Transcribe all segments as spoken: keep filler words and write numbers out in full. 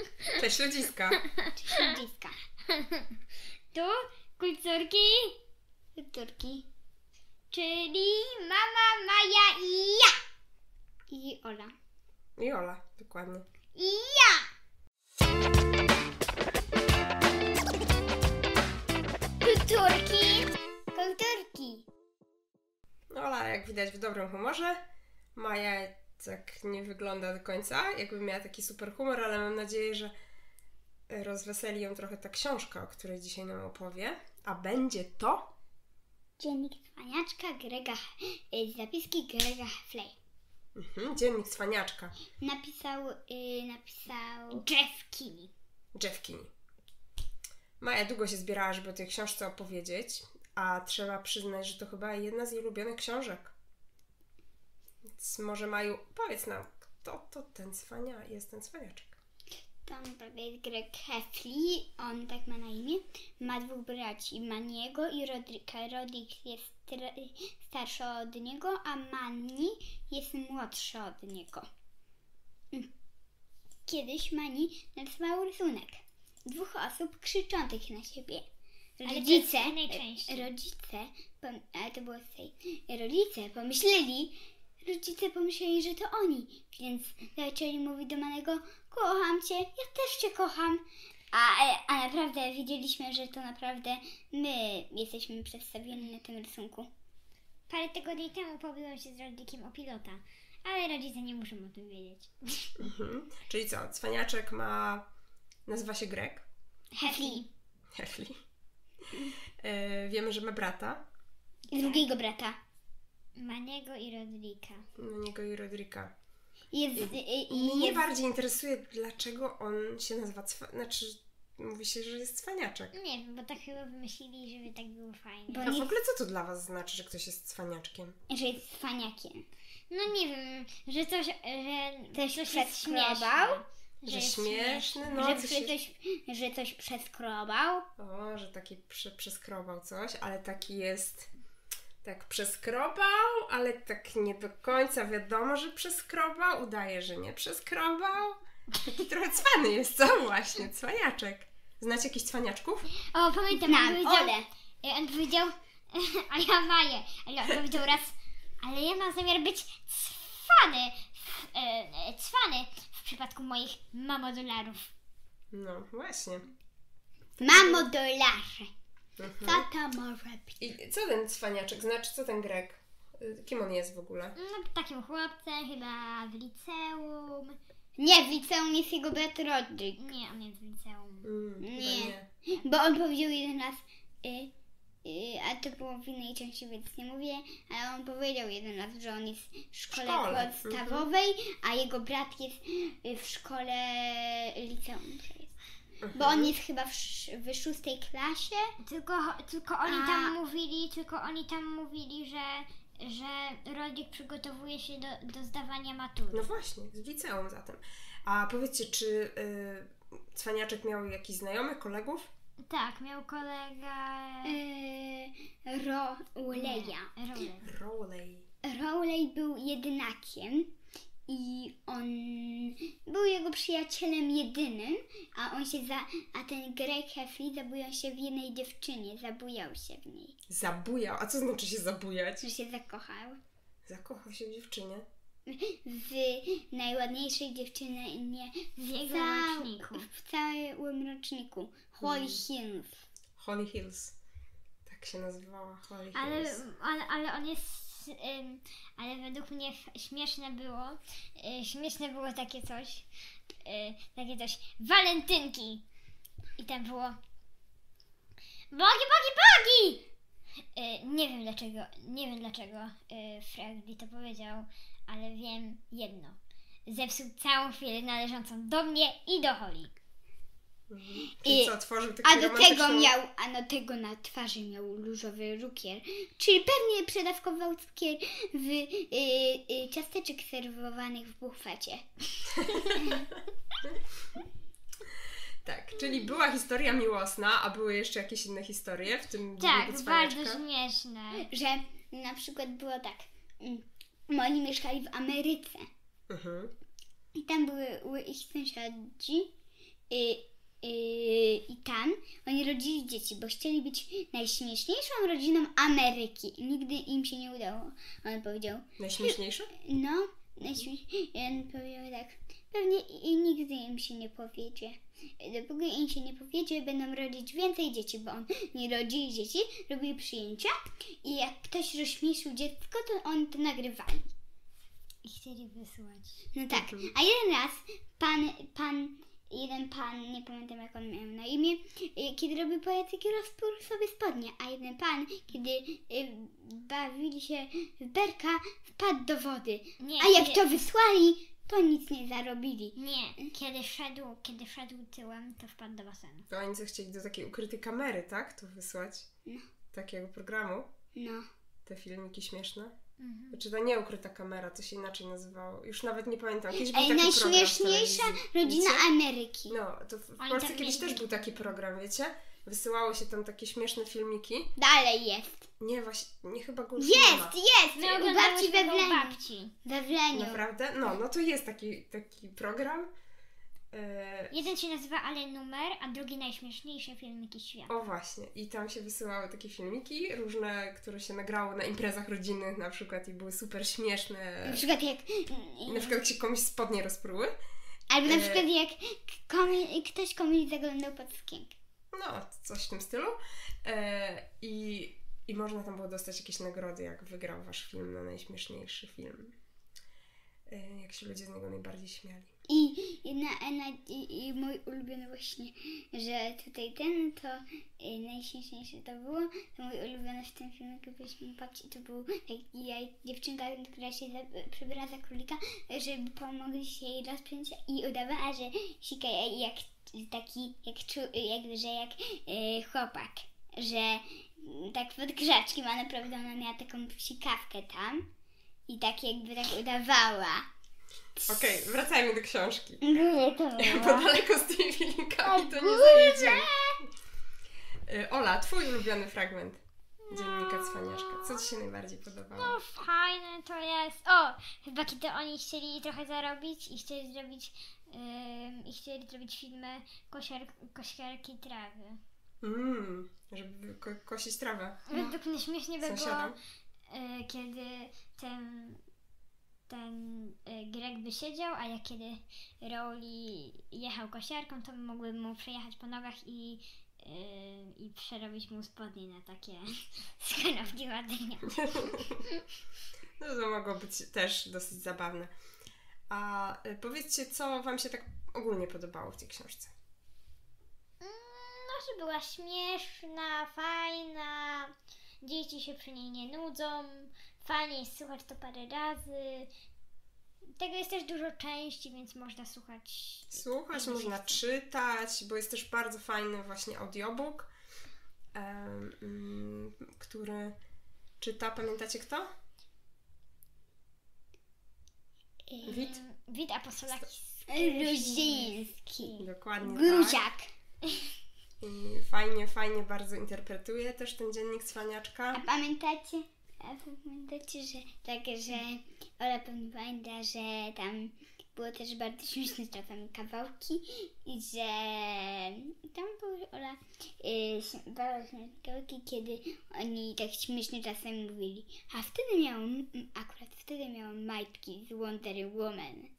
Cześć ludziska. Cześć ludziska. Tu kulturki, Kulturki. czyli mama, Maja i ja. I Ola. I Ola, dokładnie. I ja. Kulturki. Kulturki. Ola, jak widać, w dobrym humorze. Maja tak nie wygląda do końca, jakby miała taki super humor, ale mam nadzieję, że rozweseli ją trochę ta książka, o której dzisiaj nam opowie. A będzie to... Dziennik cwaniaczka Grega, y, zapiski Grega Heffley. Mhm, Dziennik cwaniaczka. Napisał, y, napisał Jeff Kinney. Jeff Kinney. Maja długo się zbierała, żeby o tej książce opowiedzieć, a trzeba przyznać, że to chyba jedna z jej ulubionych książek. Więc może Maju, powiedz nam, kto to ten cwania, jest ten cwaniaczek? Tam prawie jest Greg Heffley, on tak ma na imię. Ma dwóch braci, Maniego i Rodrika. Rodrik jest tr- starszy od niego, a Mani jest młodszy od niego. Kiedyś Mani narysował rysunek dwóch osób krzyczących na siebie. Rodzice, Ale to jest najczęściej. rodzice, pom- ale to było z tej, rodzice pomyśleli, rodzice pomyśleli, że to oni, więc zaczęli mówić do Manego: kocham cię, ja też cię kocham. A, a naprawdę wiedzieliśmy, że to naprawdę my jesteśmy przedstawieni na tym rysunku. Parę tygodni temu pobiłam się z Rodrikiem o pilota, ale rodzice nie muszą o tym wiedzieć. Mhm. Czyli co, cwaniaczek ma... nazywa się Greg Heffley. Heffley. E, wiemy, że ma brata, I drugiego brata. Maniego i Rodrika. na niego i Rodrika. Jest, i, i Mnie jest, bardziej interesuje, dlaczego on się nazywa cwa... znaczy, mówi się, że jest cwaniaczek. Nie wiem, bo tak chyba wymyślili, żeby tak było fajnie. Bo A w nie- ogóle co to dla was znaczy, że ktoś jest cwaniaczkiem? że jest cwaniakiem. No nie wiem, że coś, że Coś coś jest przeskrobał? śmieszne. Że jest śmieszny, no. że, coś że, jest- coś, że coś przeskrobał. O, że taki prze, przeskrobał coś, ale taki jest... tak przeskrobał, ale tak nie do końca wiadomo, że przeskrobał. Udaje, że nie przeskrobał. Taki trochę cwany jest, co? Właśnie, cwaniaczek. Znacie jakichś cwaniaczków? O, pamiętam, Znam, on powiedział, Ole. e, on powiedział, a ja Maję, ale on powiedział raz, ale ja mam zamiar być cwany, e, e, cwany w przypadku moich mamodolarów. No, właśnie. Mamo dolarze. Mhm. Co to może być? I co ten cwaniaczek znaczy? Co ten Greg? Y, Kim on jest w ogóle? No, takim chłopcem, chyba w liceum. Nie, w liceum jest jego brat Rodrik. Nie, on jest w liceum. Mm, chyba Nie. nie. Bo on powiedział jeden raz, y, y, a to było w innej części, więc nie mówię, ale on powiedział jeden raz, że on jest w szkole, szkole. podstawowej, a jego brat jest y, w szkole liceum. że jest. Mhm. Bo on jest chyba w, sz- w szóstej klasie. Tylko, tylko oni A- tam mówili, tylko oni tam mówili, że, że Rodrik przygotowuje się do, do zdawania matury. No właśnie, z liceum zatem. A powiedzcie, czy y, cwaniaczek miał jakichś znajomych, kolegów? Tak, miał kolega... Y, Rowleya. Roller. Rowley. Rowley był jedynakiem i on był jego przyjacielem jedynym, a on się za, a ten Greg Heffley zabujał się w jednej dziewczynie, zabujał się w niej, Zabujał. A co znaczy się zabujać? że się zakochał Zakochał się w dziewczynie. w najładniejszej dziewczynie W jego cał- roczniku. w całym roczniku, Holly Hills. Holly Hills. Tak się nazywała, Holly Ale, Hills. ale, ale on jest... ym, ale według mnie f- śmieszne było, y, śmieszne było takie coś, y, takie coś, walentynki. I tam było bogi, bogi, bogi! Y, nie wiem dlaczego, nie wiem dlaczego y, Freddy to powiedział, ale wiem jedno. Zepsuł całą chwilę należącą do mnie i do Holly. Mhm. Czyli I- co, tworzył taki A do tego romantyczny- miał, a do tego na twarzy miał różowy rukier, czyli pewnie przedawkował cukier w y, y, ciasteczek serwowanych w bufecie. Tak, czyli była historia miłosna, a były jeszcze jakieś inne historie w tym Tak, dzienniku bardzo cwaniaczka? śmieszne. Że na przykład było tak, mm, oni mieszkali w Ameryce Mhm. i tam były, były ich sąsiadzi y, y, i tam oni rodzili dzieci, bo chcieli być najśmieszniejszą rodziną Ameryki. Nigdy im się nie udało. On powiedział, Najśmieszniejsze? no, najśmieszniejszy. On powiedział tak, pewnie i nigdy im się nie powiedzie. Dopóki im się nie powiedzie, będą rodzić więcej dzieci, bo on nie rodzili dzieci, robili przyjęcia i jak ktoś rozśmieszył dziecko, to oni to nagrywali. I chcieli wysłać. No tak, a jeden raz pan, pan, jeden pan, nie pamiętam jak on miał na imię, y, kiedy robił pajacyki, rozpiął sobie spodnie, a jeden pan, kiedy y, bawili się w berka, wpadł do wody. Nie, A jak kiedy- to wysłali, to nic nie zarobili. Nie, kiedy szedł, kiedy szedł tyłem, to wpadł do basenu. To oni co chcieli do takiej ukrytej kamery, tak? To wysłać? No. Takiego programu? No. Te filmiki śmieszne? Mhm. Znaczy ta nieukryta kamera, to się inaczej nazywało. Już nawet nie pamiętam. Kiedyś był Ej, taki najśmieszniejsza program w telewizji. rodzina Wiecie? Ameryki. No, to w Oni Polsce tak kiedyś mieli. też był taki program, wiecie? Wysyłało się tam takie śmieszne filmiki. Dalej jest. Nie, właśnie, nie chyba go już nie ma. Jest, jest! My U babci oglądałyśmy we go u Wleniu. babci. We Wleniu. Naprawdę? No, no to jest taki, taki program. E, Jeden się nazywa Ale Numer, a drugi Najśmieszniejsze filmiki świata. o właśnie. I tam się wysyłały takie filmiki różne, które się nagrało na imprezach rodzinnych na przykład i były super śmieszne. Na przykład jak... I na przykład jak się komuś spodnie rozpruły. Albo na e, przykład jak komi, ktoś komuś zaglądał pod sukienkę. No, coś w tym stylu. E, i, I można tam było dostać jakieś nagrody, jak wygrał wasz film na najśmieszniejszy film. E, jak się ludzie z niego najbardziej śmiali. I, i, na, na, i, i mój ulubiony właśnie, że tutaj ten, to y, najśmieszniejsze to było, to mój ulubiony w tym filmiku byliśmy u babci, to był jak, ja, dziewczynka, która się za, przebiera za królika, żeby pomogli się jej rozpiąć i udawała, że sika jak taki, jak, czu, jak że jak y, chłopak, że y, tak pod krzaczkiem, a naprawdę ona miała taką sikawkę tam i tak jakby tak udawała. Okej, wracajmy do książki. Nie, to Bo daleko z tymi filmikami to nie Boże! zajedziemy. Y, Ola, twój ulubiony fragment Dziennika Cwaniaszka. Co ci się najbardziej podobało? No fajne to jest. O, chyba kiedy oni chcieli trochę zarobić i chcieli zrobić ym, i chcieli zrobić filmy kosiar, kosiarki trawy. Mmm, żeby ko- kosić trawę. Według mnie śmiesznie by było, Sąsiadom. y, kiedy ten ten y, Greg by siedział, a jak kiedy Rowley jechał kosiarką, to mogły mu przejechać po nogach i y, i przerobić mu spodnie na takie skarabki ładnie. No to mogło być też dosyć zabawne. A y, powiedzcie, co wam się tak ogólnie podobało w tej książce? No, że była śmieszna, fajna, dzieci się przy niej nie nudzą, fajnie jest słuchać to parę razy. Tego jest też dużo części, więc można słuchać. Słuchać, ile można się chce. czytać, bo jest też bardzo fajny właśnie audiobook, em, mm, który czyta, pamiętacie kto? Wit? Ym, Wit Apostolakis. Ruziński. Dokładnie tak. Gruziak. I fajnie, fajnie bardzo interpretuje też ten Dziennik Cwaniaczka. A pamiętacie? A pamiętacie, że tak, że Ola pewnie pamięta, że tam było też bardzo śmieszne czasami kawałki i że tam były Ola y, śm- bardzo śmieszne kawałki, kiedy oni tak śmiesznie czasem mówili. A wtedy miałam, akurat wtedy miałam majtki z Wonder Woman.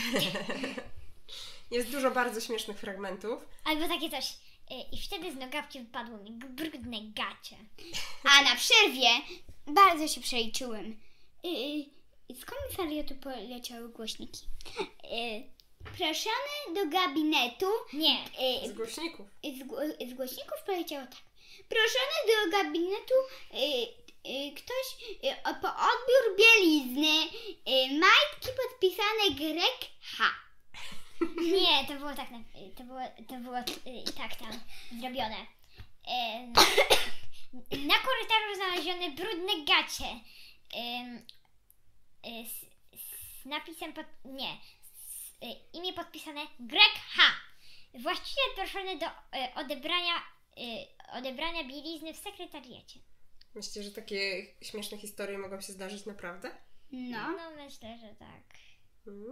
Jest dużo bardzo śmiesznych fragmentów. Albo takie coś. y, I wtedy z nogawki wypadło mi g- brudne gacie. A na przerwie bardzo się przeliczyłem. Yy, z komisariatu poleciały głośniki. Yy, proszony do gabinetu. Nie. Z Yy, głośników. z, gło- z głośników poleciało tak. Proszony do gabinetu yy, yy, ktoś yy, o, po odbiór bielizny. Yy, majtki podpisane Greg H. Nie, to było tak, na- to było, to było y, tak tam zrobione. Em, na korytarzu znalezione brudne gacie. Em, y, z, z napisem pod, nie, z, y, imię podpisane Greg H. Właściciel proszony do y, odebrania, y, odebrania bielizny w sekretariacie. Myślicie, że takie śmieszne historie mogą się zdarzyć naprawdę? No. No myślę, że tak. Mhm.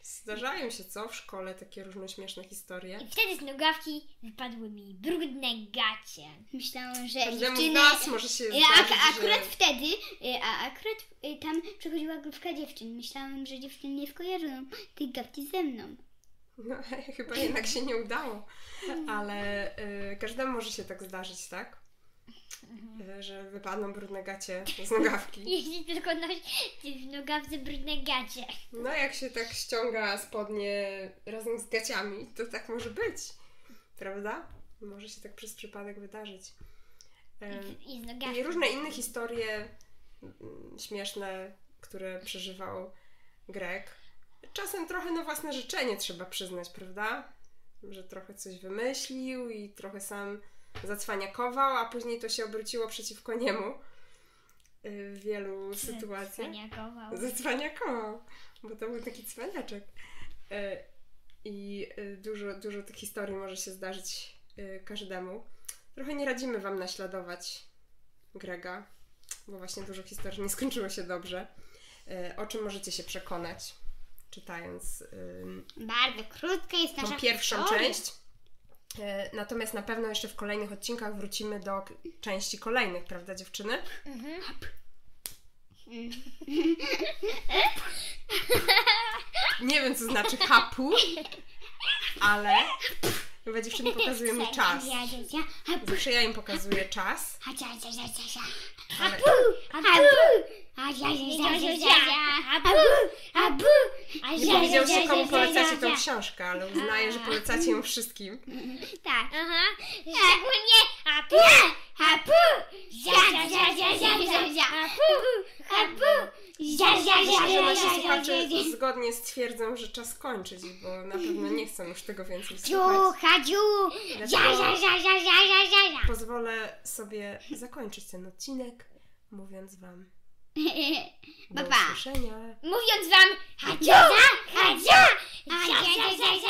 Zdarzają się, co? W szkole takie różne śmieszne historie. I wtedy z nogawki wypadły mi brudne gacie. Myślałam, że Każdemu z dziewczyny... nas może się Ja, zdarzyć, ak- akurat że... wtedy, y, a akurat y, tam przychodziła grupka dziewczyn. Myślałam, że dziewczyny nie skojarzą tych gawki ze mną. No, chyba jednak się nie udało. Ale y, każdemu może się tak zdarzyć, tak? Y, że wypadną brudne gacie z nogawki. Jeśli tylko nosi w nogawce brudne gacie. No jak się tak ściąga spodnie razem z gaciami, to tak może być. Prawda? Może się tak przez przypadek wydarzyć. Ym, I z nogawki. I różne inne historie mm, śmieszne, które przeżywał Greg. Czasem trochę na własne życzenie trzeba przyznać, prawda? Że trochę coś wymyślił i trochę sam zacwaniakował, a później to się obróciło przeciwko niemu y, w wielu sytuacjach. Cwaniakował. Zacwaniakował, bo to był taki cwaniaczek. Y, I y, dużo, dużo tych historii może się zdarzyć y, każdemu. Trochę nie radzimy Wam naśladować Grega, bo właśnie dużo historii nie skończyło się dobrze. Y, o czym możecie się przekonać, czytając y, Bardzo krótka jest nasza tą pierwszą historia. część. E, Natomiast na pewno jeszcze w kolejnych odcinkach wrócimy do k- części kolejnych, prawda dziewczyny? Mhm. Nie wiem co znaczy hapu, ale chyba dziewczyny pokazują mi czas. Zawsze ja im pokazuję czas. Ale nie powiedziałyście komu polecacie tą książkę, ale uznaję, że polecacie ją wszystkim. Tak. Aha. Szczególnie hapu. Hapu! Zia, zia, zia, zia, zia, zia. Hapu! Hapu! Zia, zia, zia, Myślę, że zia, nasi zia, słuchacze zia, zia. zgodnie stwierdzą, że czas kończyć, bo na pewno nie chcą już tego więcej Dziu, słuchać. hadziu! Zia, zia, zia, zia, zia, zia, zia, zia. Pozwolę sobie zakończyć ten odcinek, mówiąc Wam do Pa, pa. usłyszenia. Mówiąc wam hadziu, Hadziu! Hadziu! Zia, zia, zia,